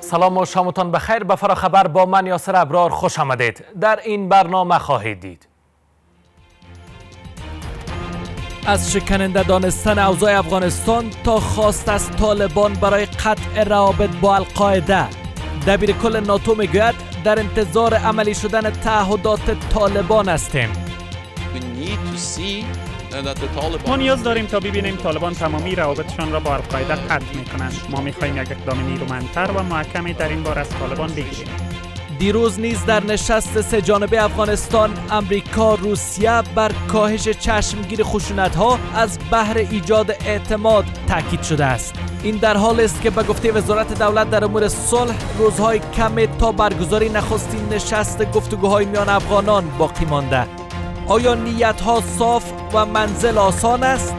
سلام و شامتان بخیر. به فراخبر با من یاسر ابرار خوش آمدید. در این برنامه خواهید دید: از شکننده دانستن اوضاع افغانستان تا خواست از طالبان برای قطع روابط با القاعده. دبیر کل ناتو میگوید در انتظار عملی شدن تعهدات طالبان هستیم. ما نیاز داریم تا ببینیم طالبان تمامی روابطشان را با القاعده قطع میکنند. ما میخواهیم یک اقدام نیرومندتر و محکمی در این باره از طالبان بگیریم. دیروز نیز در نشست سه جانبه افغانستان، امریکا، روسیه بر کاهش چشمگیر خشونت‌ها از بهر ایجاد اعتماد تاکید شده است. این در حالی است که به گفته وزارت دولت در امور صلح روزهای کمی تا برگزاری نخستین نشست گفتگوهای میان افغانان باقی مانده. آیا نیت‌ها صاف و منزل آسان است؟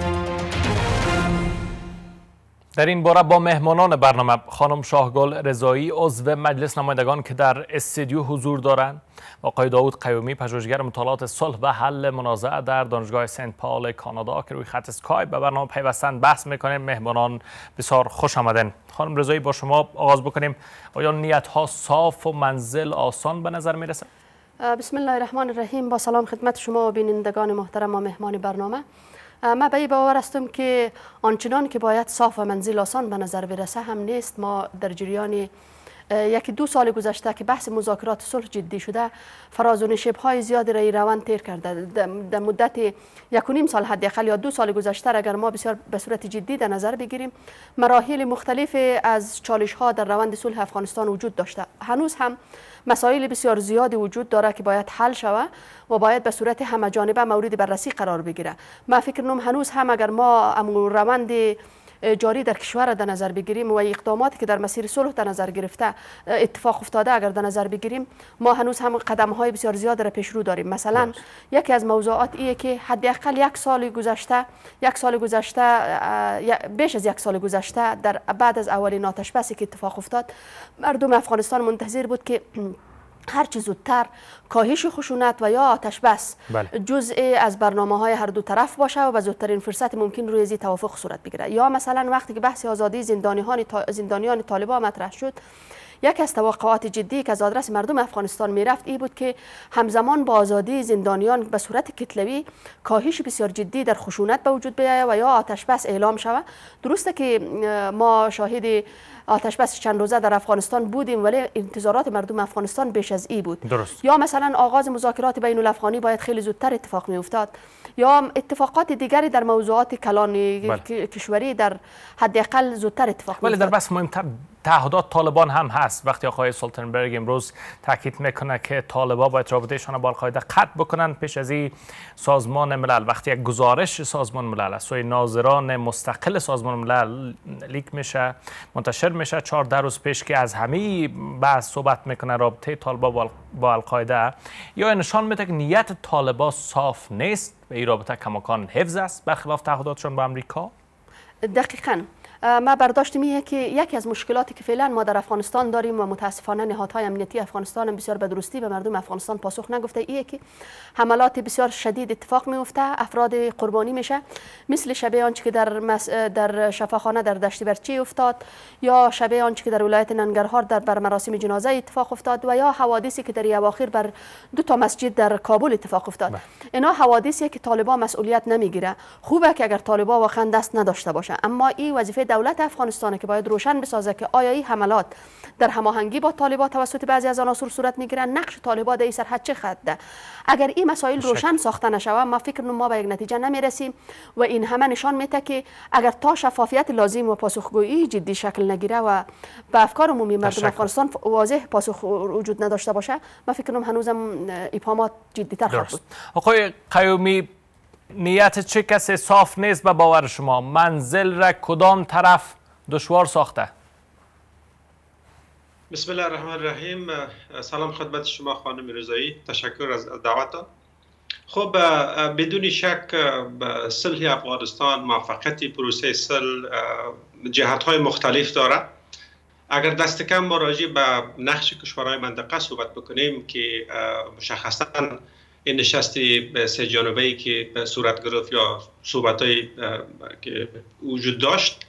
در این باره با مهمانان برنامه خانم شاهگل رضایی عضو مجلس نمایندگان که در استودیو حضور دارند، آقای داود قیومی پژوهشگر مطالعات صلح و حل منازعه در دانشگاه سنت پال کانادا که روی خط اسکایپ به برنامه پیوستن بحث میکنیم. مهمانان بسیار خوش آمدن. خانم رضایی با شما آغاز بکنیم. آیا نیت‌ها صاف و منزل آسان به نظر میرسه؟ بسم الله الرحمن الرحیم. با سلام خدمت شما و بینندگان محترم و مهمان برنامه. من به این باور هستم که آنچنان که باید صاف و منزل آسان به نظر برسه هم نیست. ما در جریان یکی دو سال گذشته که بحث مذاکرات صلح جدی شده، فراز و نشیب‌های زیادی را روند طی کرده. در مدت 1.5 سال حداقل یا 2 سال گذشته اگر ما بسیار به صورت جدی در نظر بگیریم، مراحل مختلف از چالش‌ها در روند صلح افغانستان وجود داشته. هنوز هم مسائل بسیار زیادی وجود داره که باید حل شود و باید به صورت همه‌جانبه مورد بررسی قرار بگیره. من فکر کنم هنوز هم اگر ما روند جاری در کشور در نظر بگیریم و اقداماتی که در مسیر صلح در نظر گرفته اتفاق افتاده اگر در نظر بگیریم، ما هنوز هم قدم‌های بسیار زیاد را پیش رو داریم. مثلا یکی از موضوعات ایه که حداقل بیش از یک سال گذشته در بعد از اولین آتش بسی که اتفاق افتاد، مردم افغانستان منتظر بود که هر چه زودتر کاهش خشونت و یا آتش بس جزء از برنامه‌های هر دو طرف باشه و به زودترین فرصت ممکن روی این توافق صورت بگیره. یا مثلا وقتی که بحث آزادی زندانیان طالبان مطرح شد، یک از توقعات جدی که از آدرس مردم افغانستان میرفت این بود که همزمان با آزادی زندانیان به صورت کتلوی کاهش بسیار جدی در خشونت به وجود بیاید و یا آتش بس اعلام شود. درسته که ما شاهد آتش بس چند روزه در افغانستان بودیم ولی انتظارات مردم افغانستان بیش از این بود. درست. یا مثلا آغاز مذاکرات بین الافغانی باید خیلی زودتر اتفاق می افتاد، یا اتفاقات دیگری در موضوعات کلان کشوری در حداقل زودتر اتفاق می افتاد. ولی در بس مهمتر تعهدات طالبان هم هست. وقتی آقای سولتنبرگ امروز تاکید میکنه که طالبان باید رابطهشان با القاعده قطع بکنن، پیش از این سازمان ملل وقتی یک گزارش سازمان ملل از سوی ناظران مستقل سازمان ملل لیک میشه، منتشر میشه 14 روز پیش که از همه بحث صحبت میکنه رابطه طالبان با القاعده، یا نشان میده که نیت طالبان صاف نیست و این رابطه کماکان حفظ است برخلاف تعهداتشون با امریکا؟ دقیقاً. ما برداشتم اینه که یکی از مشکلاتی که فعلا ما در افغانستان داریم و متاسفانه نهادهای امنیتی افغانستان هم بسیار به درستی به مردم افغانستان پاسخ نگفته، اینه که حملات بسیار شدید اتفاق میفته، افراد قربانی میشه، مثل شبیه آنچه که در شفاخانه در دشت برچی افتاد، یا شبیه آنچه که در ولایت ننگرهار بر مراسم جنازه اتفاق افتاد، و یا حوادثی که در اواخر بر 2 مسجد در کابل اتفاق افتاد. اینا حوادثی که طالبان مسئولیت نمیگیره. خوبه که اگر طالبان واقعا دست نداشته باشه، اما این وظیفه دولت افغانستان که باید روشن بسازه که آیا این حملات در هماهنگی با طالبان توسط بعضی از عناصر صورت میگیرن، نقش طالبان در این سرحد چه خطه. اگر این مسائل روشن ساخته نشود، ما فکر کنم ما به یک نتیجه نمیرسیم و این همه نشان میده که اگر تا شفافیت لازم و پاسخگویی جدی شکل نگیره و به افکار عمومی مردم افغانستان واضح پاسخ وجود نداشته باشه، ما فکر کنم هنوزم ابهامات جدی‌تر خواهد بود. آقای قیومی، نیت چه کسی صاف نیست به باور شما؟ منزل را کدام طرف دشوار ساخته؟ بسم الله الرحمن الرحیم. سلام خدمت شما خانم رضایی، تشکر از دعوتتان. خب بدون شک صلح افغانستان، موفقیت پروسه صلح جهت‌های مختلف داره. اگر دست کم ما راجع به نقش کشورهای منطقه صحبت بکنیم که مشخصاً این نشست سه جانبه‌ای که صورت گرفت یا صحبت‌هایی که وجود داشت،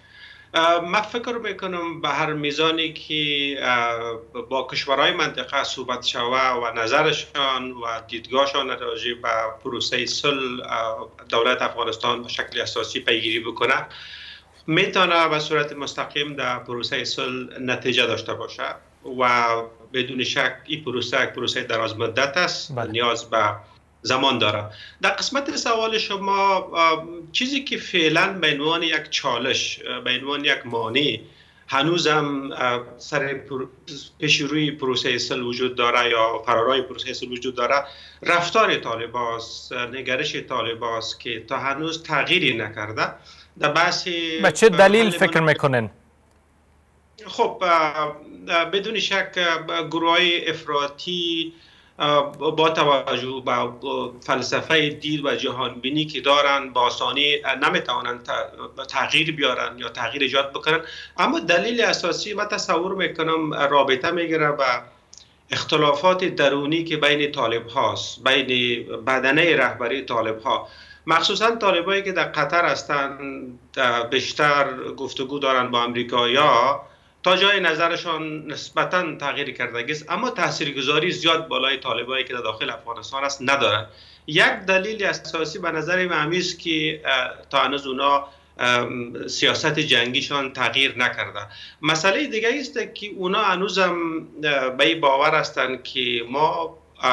من فکر میکنم به هر میزانی که با کشورهای منطقه صحبت شوه و نظرشان و دیدگاهشان راجع به پروسه صلح دولت افغانستان به شکل اساسی پیگیری بکنه، میتونه به صورت مستقیم در پروسه صلح نتیجه داشته باشه و بدون شک این پروسه یک پروسه دراز مدت است. نیاز به زمان داره. در قسمت سوال شما، چیزی که فعلا به عنوان یک چالش، به عنوان یک مانع هنوزم سر پیشروی پروسه صلح وجود داره یا فرارای پروسه صلح وجود داره، رفتار طالباست، نگرش طالباست که تا هنوز تغییری نکرده. در بحثی به چه دلیل فکر میکنن؟ خب بدون شک گروه‌های افراطی با توجه به فلسفه دید و جهانبینی که دارن با آسانی نمیتوانند تغییر بیارن یا تغییر ایجاد بکنن. اما دلیل اساسی من تصور میکنم رابطه میگیره به اختلافات درونی که بین طالب هاست، بین بدنه رهبری طالب ها، مخصوصا طالبایی که در قطر هستند بیشتر گفتگو دارن با امریکایی‌ها تا جای نظرشان نسبتاً تغییر کردگی است، اما تاثیرگذاری زیاد بالای طالبایی که در داخل افغانستان است ندارند. یک دلیل اساسی به نظر من است که تا هنوز اونا سیاست جنگیشان تغییر نکرده. مسئله دیگه است که اونا هنوزم به این باور هستند که ما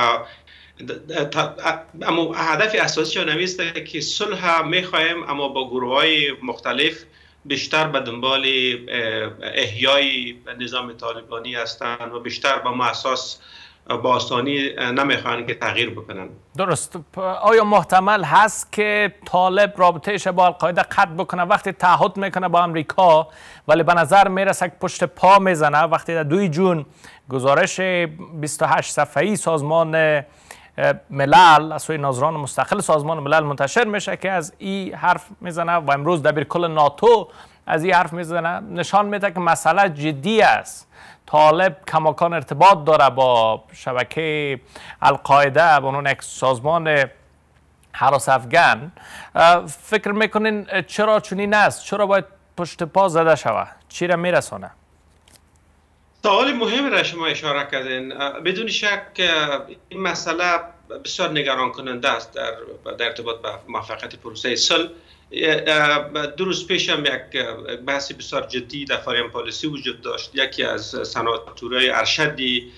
اما هدف اساسیشان است که صلح میخواهیم، اما با گروه‌های مختلف بیشتر به دنبال احیای نظام طالبانی هستند و بیشتر با اساس با آسانی نمیخوان که تغییر بکنن. درست. آیا محتمل هست که طالب رابطهش با القاعده قطع بکنه وقتی تعهد میکنه با امریکا، ولی به نظر میرسه که پشت پا میزنه وقتی در 2 جون گزارش 28 صفحه‌ای سازمان ملل از سوی ناظران مستقل سازمان ملل منتشر میشه که از این حرف میزنه و امروز دبیرکل ناتو از این حرف میزنه، نشان میده که مسئله جدی است. طالب کماکان ارتباط داره با شبکه القاعده به عنوان یک سازمان هراس افغان. فکر میکنین چرا چنین است؟ چرا باید پشت پا زده شود؟ چی را میرسانه؟ سوال مهم را شما اشاره کردین. بدون شک این مسئله بسیار نگران کننده است در ارتباط با موفقیت پروسه صلح. 2 روز پیش هم یک بحث بسیار جدی در فارین پالیسی وجود داشت. یکی از سناتورای ارشدی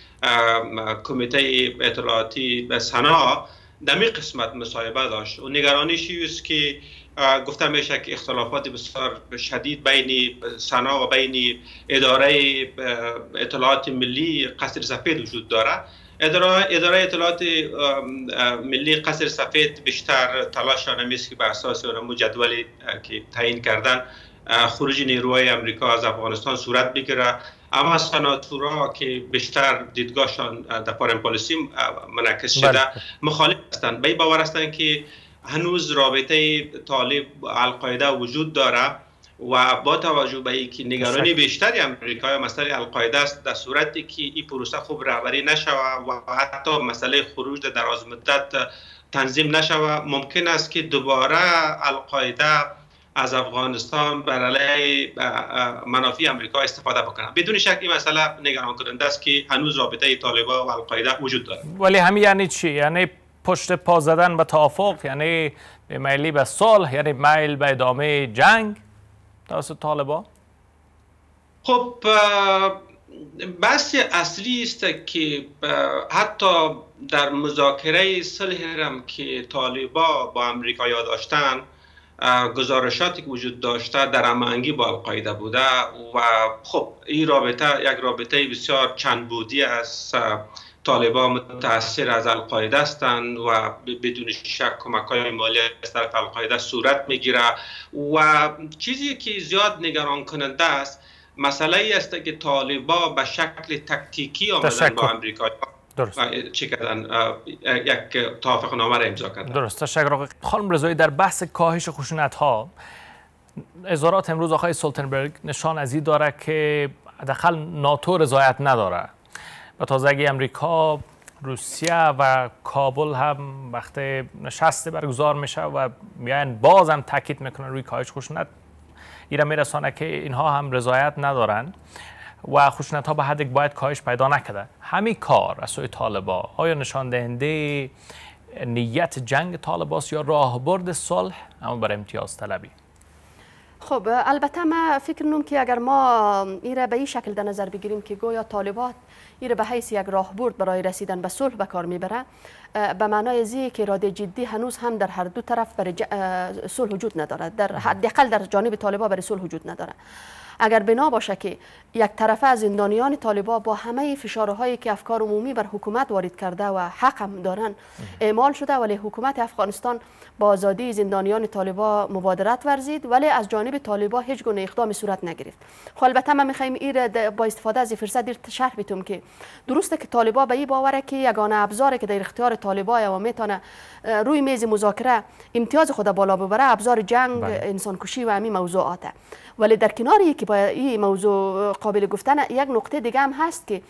کمیته اطلاعاتی به سنا در این قسمت مصاحبه داشت و نگرانیش است که گفته میشه که اختلافات بسیار شدید بین سنا و بین اداره اطلاعات ملی قصر سفید وجود داره. اداره اطلاعات ملی قصر سفید بیشتر تلاش آنمی است که بر اساس اون جدولی که تعیین کردن خروج نیروهای امریکا از افغانستان صورت بگیره، اما سناتورها که بیشتر دیدگاهشان در فارین پالیسی منعکس شده مخالف هستند. به این باور هستند که هنوز رابطه طالب القاعده وجود داره و با توجه به اینکه نگرانی بیشتری امریکا مسئله القاعده است، در صورتی که این پروسه خوب رهبری نشود و حتی مسئله خروج در دراز مدت تنظیم نشود، ممکن است که دوباره القاعده از افغانستان بر علیه منافع امریکا استفاده بکنه. بدون شک این مسئله نگران کننده است که هنوز رابطه طالبان و القاعده وجود داره. ولی همین یعنی چی؟ یعنی پشت پا زدن به توافق، یعنی میلی به صلح، یعنی میل به ادامه جنگ توسط طالبان؟ خب بحث اصلی است که حتی در مذاکره صلح هم که طالبان با امریکا داشتن، گزارشاتی که وجود داشته در هماهنگی با القاعده بوده و خب این رابطه یک رابطه بسیار چند بودی است. طالبان متاثر از القاعده هستند و بدون شک کمک‌های مالی از طرف القاعده صورت میگیره و چیزی که زیاد نگران کننده است مسئله ای است که طالبان به شکل تکتیکی آمدن با امریکا چه کردن، یک توافقنامه را امضا کردن. درست. تشکر. خانم رضایی، در بحث کاهش خشونت‌ها اظهارات امروز آقای استولتنبرگ نشان از این داره که حداقل ناتو رضایت نداره و تازگی امریکا، روسیه و کابل هم وقتی نشست برگزار میشه و میان باز هم تاکید میکنن روی کاهش خشونت، ایرا میرسانه که اینها هم رضایت ندارن و خشونت ها به حدی باید کاهش پیدا نکرده. همین کار از سوی طالبا آیا نشان دهنده نیت جنگ طالباست یا راهبرد صلح اما برای امتیاز طلبی؟ خب البته من فکر نم که اگر ما ایره به این شکل در نظر بگیریم که گویا طالبات ایره به حیث یک راهبرد برای رسیدن به صلح به کار میبره، به معنای زی که اراده جدی هنوز هم در هر دو طرف برای صلح وجود نداره، در حداقل در جانب طالبا برای صلح وجود نداره. اگر بنا باشه که یک طرفه از زندانیان طالبا با همه فشارهایی که افکار عمومی بر حکومت وارد کرده و حق هم دارن اعمال شده، ولی حکومت افغانستان با آزادی زندانیان طالبا مبادرت ورزید ولی از جانب طالبا هیچ گونه اقدامی صورت نگرفت. خب البته ما میخوایم این با استفاده از فرصت دیر شرح بدیم که درسته که طالبا به این باوره که یگانه ابزاری که در اختیار طالبا و میتونه روی میز مذاکره امتیاز خود بالا ببره ابزار جنگ، انسان کشی و همین موضوعاته. ولی در کنار که با این موضوع قابل گفتن یک نقطه دیگه هم هست که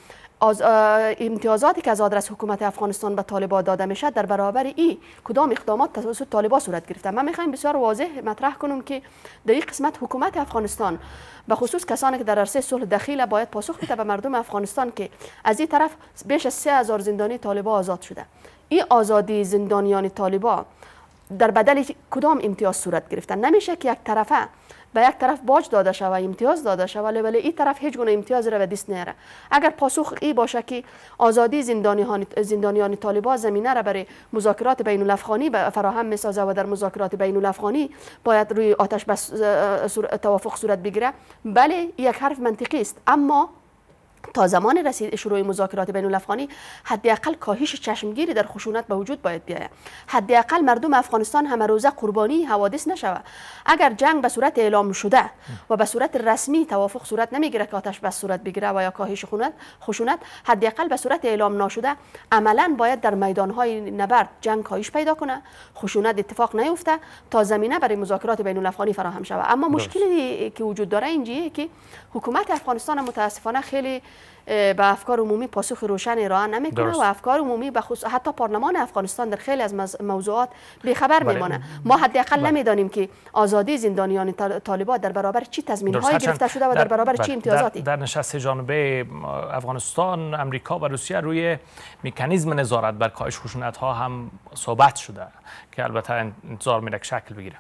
امتیازاتی که از آدرس حکومت افغانستان به طالبان داده میشه در برابر این کدام اقدامات توسط طالبان صورت گرفته. من میخوایم بسیار واضح مطرح کنم که در این قسمت حکومت افغانستان به خصوص کسانی که در عرصه صلح دخیل باید پاسخ بده به مردم افغانستان که از این طرف بیش از 3000 زندانی طالبان آزاد شده. این آزادی زندانیان طالبان در بدل کدام امتیاز صورت گرفتن؟ نمیشه که یک طرفه به یک طرف باج داده شود، امتیاز داده شود، ولی این طرف هیچ گونه امتیاز را به دست نیاره. اگر پاسخ این باشه که آزادی زندانیان طالبان زمینه را برای مذاکرات بین الافغانی فراهم میسازه و در مذاکرات بین الافغانی باید روی آتش بس توافق صورت بگیره، بله یک حرف منطقی است، اما تا زمان شروع مذاکرات بین الافغانی حداقل کاهش چشمگیری در خشونت به وجود باید بیاید. حداقل مردم افغانستان همه روزه قربانی حوادث نشود. اگر جنگ به صورت اعلام شده و به صورت رسمی توافق صورت نمیگیره که آتش بس صورت بگیره و یا کاهش خشونت، حداقل به صورت اعلام نشده عملا باید در میدانهای نبرد جنگ کاهش پیدا کنه، خشونت اتفاق نیفته تا زمینه برای مذاکرات بین الافغانی فراهم شود. اما مشکلی که وجود داره اینجیه که حکومت افغانستان متاسفانه خیلی به افکار عمومی پاسخ روشن ارائه نمیکنه و افکار عمومی حتی پارلمان افغانستان در خیلی از موضوعات بیخبر میمانه. ما حداقل نمیدانیم که آزادی زندانیان طالبان در برابر چی تضمین‌هایی گرفته شده و در برابر چی امتیازاتی. در نشست جانبه افغانستان، امریکا و روسیه روی مکانیزم نظارت بر کاهش خشونت‌ها هم صحبت شده که البته انتظار میره که شکل بگیره.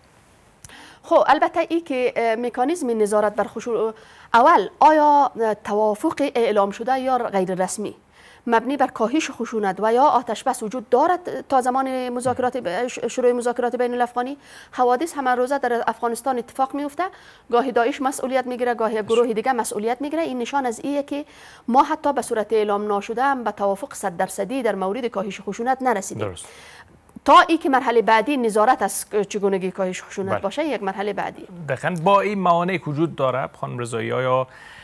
خب البته ای که مکانیزم نظارت بر خشونت اول آیا توافق اعلام شده یا غیر رسمی مبنی بر کاهش خشونت و یا آتش بس وجود دارد تا زمان شروع مذاکرات بین الافغانی؟ حوادث همه روزه در افغانستان اتفاق میفته، گاهی داعش مسئولیت میگیره، گاهی گروه دیگه مسئولیت میگیره. این نشان از ایه که ما حتی به صورت اعلام ناشده هم به توافق 100% در مورد کاهش خشونت نرسیدیم. درست. تا ای که مرحله بعدی نظارت از چگونگی کاهش خشونت باشه، یک مرحله بعدی. دقیقاً با این موانعی که وجود داره خانم رضایی، یا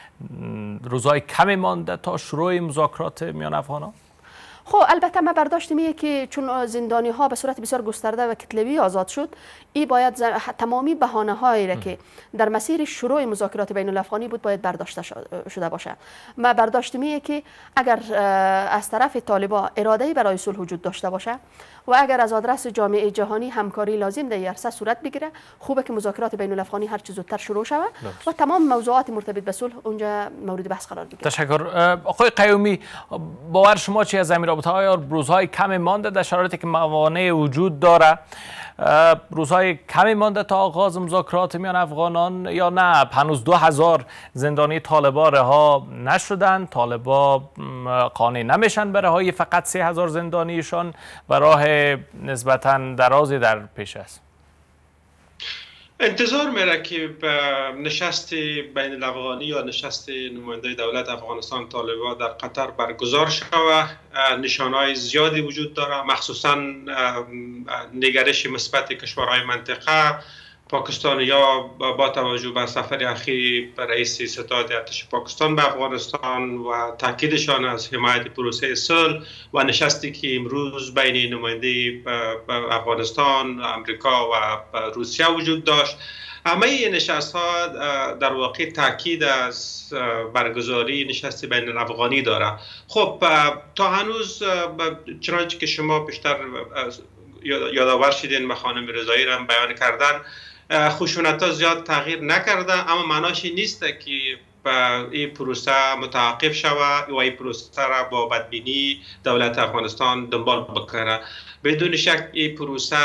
روزهای کمی مانده تا شروع مذاکرات میان افغان‌ها؟ خب البته ما برداشت میه که چون زندانی ها به صورت بسیار گسترده و کتلوی آزاد شد، این باید تمامی بهانه هایی را که در مسیر شروع مذاکرات بین الافغانی بود باید برداشته شده باشه. ما برداشت میه که اگر از طرف طالبان اراده‌ای برای صلح وجود داشته باشه و اگر از آدرس جامعه جهانی همکاری لازم در عرصه صورت بگیره، خوبه که مذاکرات بین الافغانی هر چه زودتر شروع شود و تمام موضوعات مرتبط به صلح اونجا مورد بحث قرار بگیره. تشکر. آقای قیومی، باور شما چی از این رابطه ها؟ روزهای کمی مانده در شرایطی که موانع وجود داره، روزهای کمی مانده تا آغاز مذاکرات میان افغانان یا نه؟ هنوز 2000 زندانی طالبان رها نشدن، طالبان قانع نمیشن به رهایی فقط 3000 زندانیشان و راه نسبتا درازی در پیش است. انتظار میره که به نشست بین الافغانی یا نشست نماینده دولت افغانستان طالبان در قطر برگزار شود. نشانهای زیادی وجود داره، مخصوصا نگرش مثبت کشورهای منطقه. پاکستانیا با توجه به سفر اخیر رئیس ستاد ارتش پاکستان به افغانستان و تاکیدشان از حمایت پروسه صلح و نشستی که امروز بین نماینده افغانستان، امریکا و روسیه وجود داشت، همه این نشست ها در واقع تاکید از برگزاری نشست بین الافغانی داره. خب تا هنوز چنانچه که شما بیشتر یادآور شدین و خانم رضایی را بیان کردن، خشونت ها زیاد تغییر نکرده، اما معناش نیست که این پروسه متوقف شود و این پروسه را با بدبینی دولت افغانستان دنبال بکنه. بدون شک این پروسه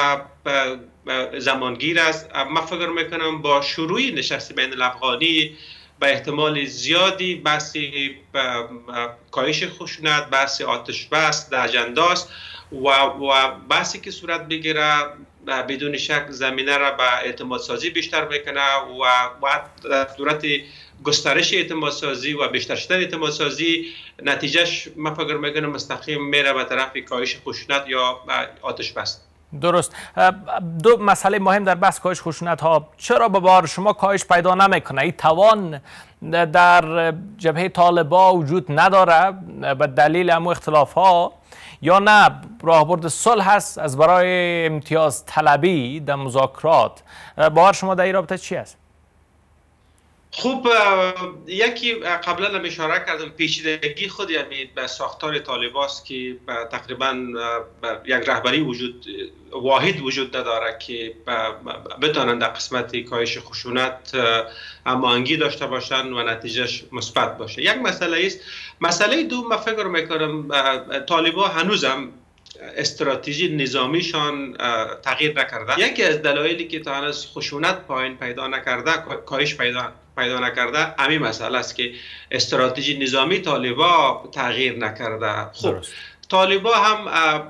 زمانگیر است. من فکر میکنم با شروع نشست بین الافغانی به احتمال زیادی بحث کاهش خشونت، بحث آتش بس در اجندا است و بحثی که صورت بگیره بدون شک زمینه را به اعتماد سازی بیشتر میکنه و بعد در صورت گسترش اعتماد سازی و بیشتر شدن اعتماد سازی نتیجهش من فکر میکنم مستقیم میره به طرف کاهش خشونت یا آتش بس. درست. دو مسئله مهم در بحث کاهش خشونت ها، چرا به بار شما کاهش پیدا نمیکنه؟ این توان در جبهه طالبان وجود نداره به دلیل امو اختلاف ها، یا نه راهبرد صلح هست از برای امتیاز طلبی در مذاکرات؟ باور شما در این رابطه چی است؟ خوب، یکی قبلا هم اشاره کردم، پیچیدگی خود یعنی به ساختار طالبان است که تقریبا یک رهبری واحد وجود نداره که بتوانند در قسمت کاهش خشونت هماهنگی داشته باشند و نتیجهش مثبت باشه. یک مسئله است. مسئله دوم من فکر میکنم طالبان هنوزم استراتژی نظامیشان تغییر نکرده. یکی از دلایلی که تا هنوز خشونت پایین پیدا نکرده، کاهش پیدا نکرده، همین مسئله است که استراتژی نظامی طالبان تغییر نکرده. خب طالبان هم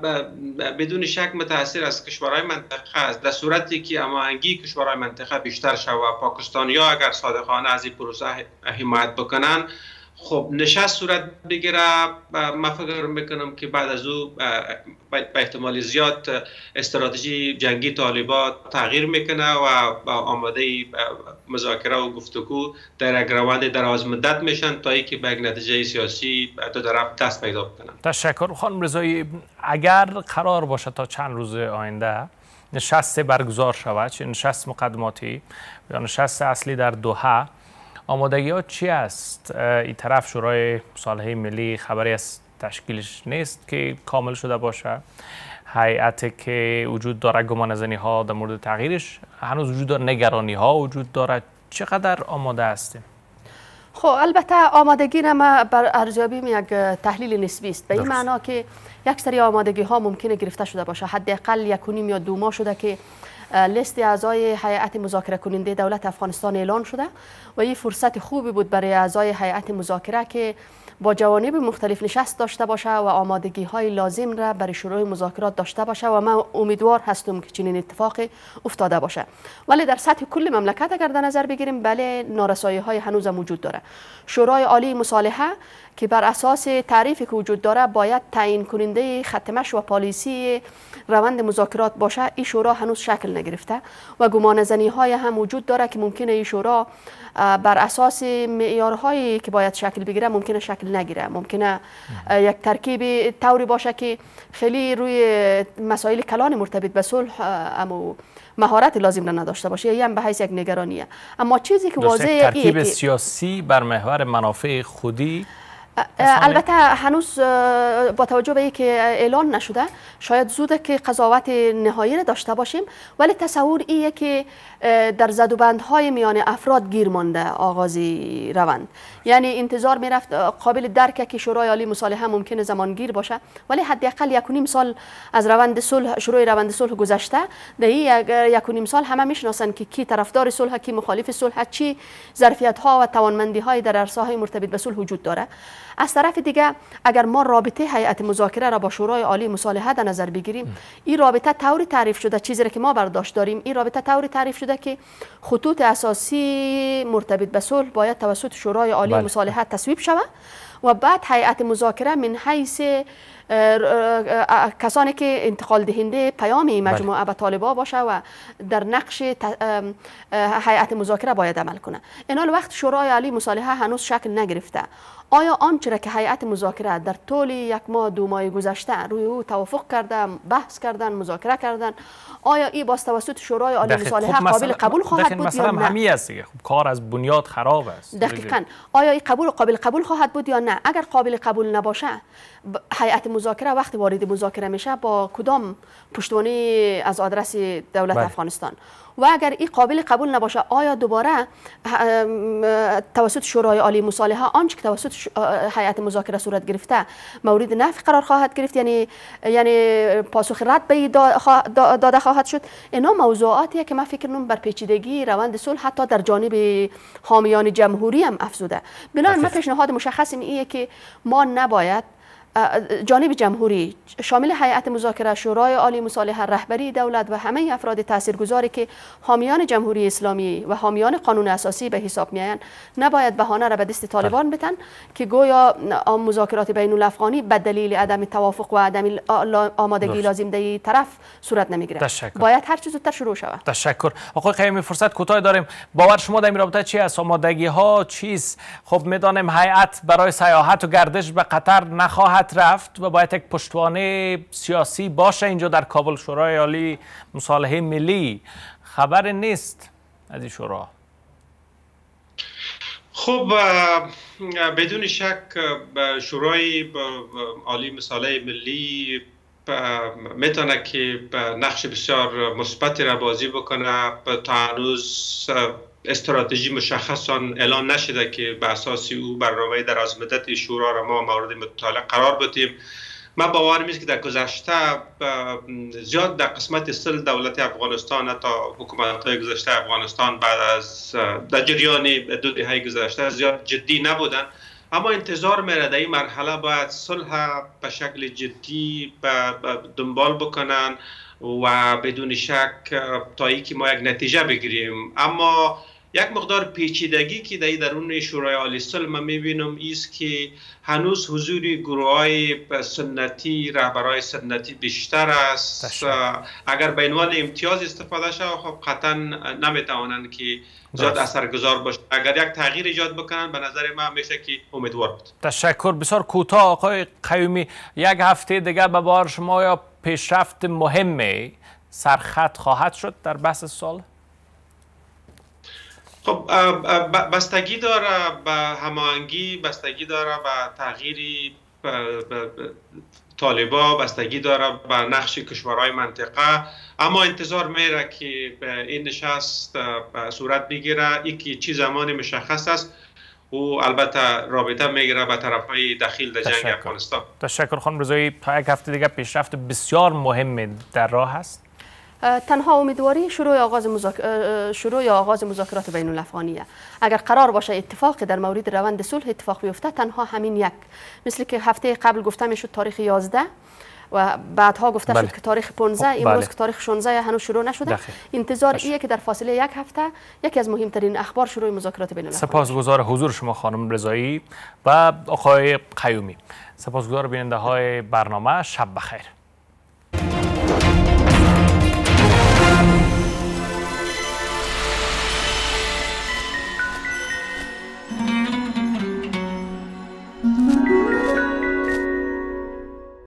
بدون شک متاثر از کشورهای منطقه است. در صورتی که هماهنگی کشورهای منطقه بیشتر شود، پاکستانی‌ها اگر صادقانه از این پروسه حمایت بکنن، خب نشست صورت بگیره. من فکر میکنم که بعد از او به احتمال زیاد استراتژی جنگی طالبان تغییر میکنه و آماده مذاکره و گفتگو در یک روند دراز مدت میشن تا اینکه به یک نتیجه سیاسی دو طرف دست پیدا بکنن. تشکر. خانم رضایی، اگر قرار باشه تا چند روز آینده نشست برگزار شود، چه نشست مقدماتی یا نشست اصلی در دوحه، آمادگی ها چی است؟ این طرف شورای مصالحه ملی خبری از تشکیلش نیست که کامل شده باشه. هیئتی که وجود داره گمانه‌زنی ها در مورد تغییرش هنوز وجود داره، نگرانی ها وجود داره. چقدر آماده هستیم؟ خب البته آمادگی ما بر ارزیابی یک تحلیل نسبی است، به این معنا که یک سری آمادگی ها ممکنه گرفته شده باشه. حداقل 1.5 یا 2 ماه شده که لیست اعضای هیئت مذاکره کننده دولت افغانستان اعلان شده و این فرصت خوبی بود برای اعضای هیئت مذاکره که با جوانب مختلف نشست داشته باشه و آمادگی های لازم را برای شروع مذاکرات داشته باشه و من امیدوار هستم که چنین اتفاقی افتاده باشه. ولی در سطح کل مملکت اگر در نظر بگیریم، بله نارسایی های هنوز موجود داره. شورای عالی مصالحه که بر اساس تعریفی که وجود داره باید تعیین کننده خط مشی و پالیسی روند مذاکرات باشه، این شورا هنوز شکل نگرفته و گمانه‌زنی های هم وجود داره که ممکنه این شورا بر اساس معیارهایی که باید شکل بگیره ممکنه شکل نگیره. ممکنه یک ترکیب طوری باشه که خیلی روی مسائل کلان مرتبط به صلح اما مهارت لازم را نداشته باشه. یعنی هم به حیث یک نگرانیه. اما چیزی که واضحه ترکیب سیاسی بر محور منافع خودی البته هنوز با توجه به اینکه اعلان نشده شاید زوده که قضاوت نهایی را داشته باشیم، ولی تصور ایه که در زدوبندهای میان افراد گیر مانده آغاز روند. یعنی انتظار میرفت، قابل درکه که شورای عالی مصالحه ممکنه زمانگیر باشه، ولی حداقل 1.5 سال از روند صلح، شروع روند صلح گذشته. در این 1.5 سال همه میشناسن که کی طرفدار صلح، کی مخالف صلح، چی ظرفیت ها و توانمندی های در عرصه های مرتبط به صلح وجود داره. از طرف دیگه اگر ما رابطه هیئت مذاکره را با شورای عالی مصالحه در نظر بگیریم، این رابطه طوری تعریف شده، چیزی را که ما برداشت داریم، این رابطه طوری تعریف شده که خطوط اساسی مرتبط به صلح باید توسط شورای عالی مصالحه تصویب شود و بعد هیئت مذاکره من حیث کسانی که انتقال دهنده پیام مجموعه به طالبان باشه و در نقش هیئت مذاکره باید عمل کنه. این حال وقت شورای عالی مصالحه هنوز شکل نگرفته، آیا آنچه را که هیئت مذاکره در طول 1 ماه 2 ماه گذشته روی او توافق کرده، بحث کردن، مذاکره کردن، آیا این باز توسط شورای عالی مصالحه قابل قبول خواهد بود یا نه؟ همین است دیگه. خب کار از بنیاد خراب است. دقیقاً آیا این قابل قبول خواهد بود یا نه؟ اگر قابل قبول نباشه، هیئت مذاکره وقتی وارد مذاکره میشه با کدام پشتوانه از آدرس دولت افغانستان؟ و اگر این قابل قبول نباشه، آیا دوباره توسط شورای عالی مصالحه آنچه که توسط هیئت مذاکره صورت گرفته مورد نفی قرار خواهد گرفت، یعنی پاسخ رد به داده خواهد شد؟ اینا موضوعاتیه که من فکر کنم بر پیچیدگی روند صلح حتی در جانب حامیان جمهوری هم افزوده. بنابراین من پیشنهاد مشخصم اینه که ما نباید جانب جمهوری شامل هیئت مذاکره، شورای عالی مصالحه، رهبری دولت و همه افراد تاثیرگذاری که حامیان جمهوری اسلامی و حامیان قانون اساسی به حساب میآیند، نباید بهانه را به دست طالبان بدن که گویا مذاکرات بین الافغانی به دلیل عدم توافق و عدم آمادگی لازم در طرف صورت نمیگیره. باید هر چیز زودتر شروع شود. تشکر. آقای قیومی، فرصت کوتاه داریم. باور شما در این رابطه چی است؟ آمادگی ها چیست؟ خب میدانیم هیئت برای سیاحت و گردش به قطر نخواهد رفت و باید یک پشتوانه سیاسی باشه اینجا در کابل. شورای عالی مصالحه ملی خبر نیست از این شورا. خب بدون شک شورای عالی مصالحه ملی میتونه که نقش بسیار مثبتی را بازی بکنه. تا هنوز استراتژی مشخصان اعلان نشده که به اساس او برنامه درازمدت شورا را ما مورد مطالعه قرار بدیم. من باورم است که در گذشته زیاد در قسمت صلح دولت افغانستان تا حکومت‌های گذشته افغانستان بعد از در جریان 2 دهه گذشته زیاد جدی نبودند، اما انتظار میره در این مرحله باید صلح به شکل جدی دنبال بکنن و بدون شک تا اینکه ما یک نتیجه بگیریم. اما یک مقدار پیچیدگی که در درون شورای عالی صلح من میبینم است که هنوز حضور گروه‌های سنتی، رهبرای سنتی بیشتر است. اگر به عنوان امتیاز استفاده شود خب قطعا نمیتوانند که زیاد اثرگذار باشه. اگر یک تغییر ایجاد بکنن به نظر من میشه که امیدوار بود. تشکر. بسیار کوتاه آقای قیومی، 1 هفته دیگر به باور شما یا پیشرفت مهمی سرخط خواهد شد در بحث صلح؟ خب بستگی داره به هماهنگی، بستگی داره به تغییری طالبا، بستگی داره به نقش کشورهای منطقه، اما انتظار میره که این نشست صورت بگیره. یکی چی زمانی مشخص است و البته رابطه میگیره به طرفهای دخیل در جنگ افغانستان. تشکر خانم رضایی. تا 1 هفته دیگه پیشرفت بسیار مهم در راه است. تنها امیدواری شروع آغاز مذاکرات بین الافغانیه. اگر قرار باشه اتفاق در مورد روند صلح اتفاق بیفته، تنها همین یک، مثل که هفته قبل گفته میشد تاریخ 11 و بعدها گفته شد که تاریخ 15، امروز که تاریخ 16 هنوز شروع نشده. انتظار ایه که در فاصله 1 هفته یکی از مهمترین اخبار شروع مذاکرات بین الافغانی. سپاسگزار حضور شما خانم رضایی و آقای قیومی. سپاسگزار بیننده های برنامه. شب بخیر.